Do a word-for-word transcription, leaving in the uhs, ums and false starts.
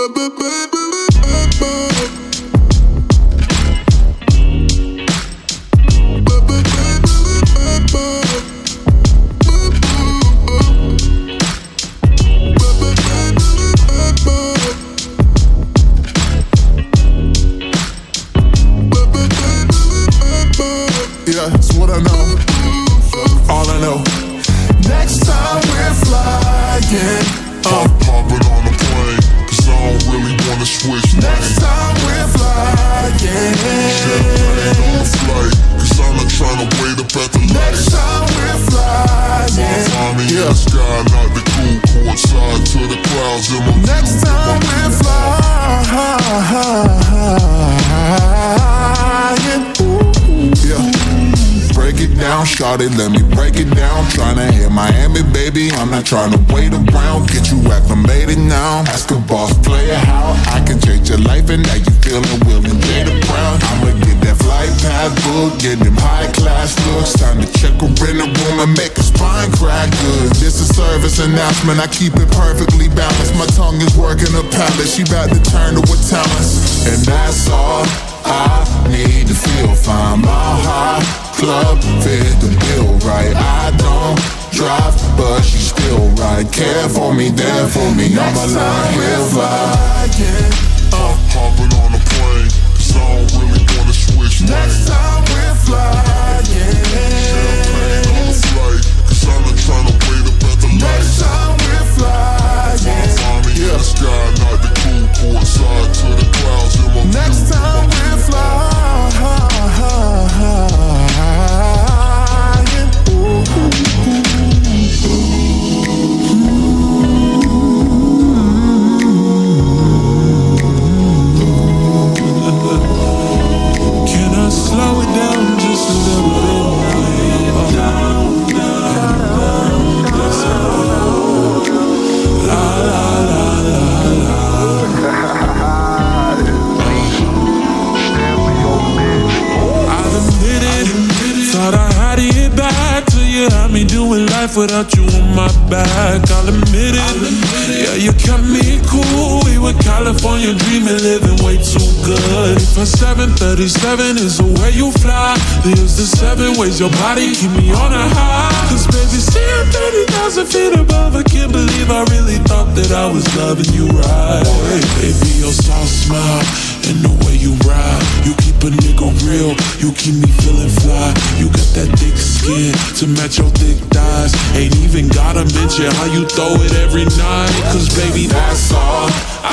Yeah, it's what I know. All I know. Next time we're flying, I'm hopping on a plane, cause I don't really wanna switch lanes. Next time we're flying, Champagne on the flight, cause I'm not trying to wait up at the light. Next time we're flying, Miami in the sky, not the cool courtside to the clouds in my next time we're flying. Yeah. Break it down, shawty, let me break it down. Tryna hit Miami, baby, I'm not tryna wait around. Get you acclimated now. Ask a boss player how I can change your life, and now you feeling William Jada Brown. I'ma get that flight pass book, get them high class looks. Time to check her in the room and make her spine crack good. This is service announcement, I keep it perfectly balanced. My tongue is working a palette, she about to turn to a talents. And that's all I need to feel fine. My high club fit the bill right. I don't drive, but she still right. Care for me, there for me. I'm a line, we're flying. I'm hopping on a plane, cause I don't really wanna switch lanes. Next time we're flying. Champagne on the flight, cause I'm not trying to wait up at the light. Next time we're flying. Miami in the sky, not the cool courtside to the clouds in my Next time we're flying. Can I slow it down just a little bit now? La la la la la. I've admitted, thought I had it back till you had me doing life without you on my back. I'll admit it, yeah, you kept me cool. We were California dreaming, living way too good. For seven thirty-seven is the way you fly. There's the seven ways your body keep me on a high. Cause baby, see I'm thirty thousand feet above. I can't believe I really thought that I was loving you right. Baby, your soft smile and the way you ride, you keep a nigga real, you keep me feeling fly. You got that thick skin to match your thick thighs. Ain't even gotta mention how you throw it every night. Cause baby, That's all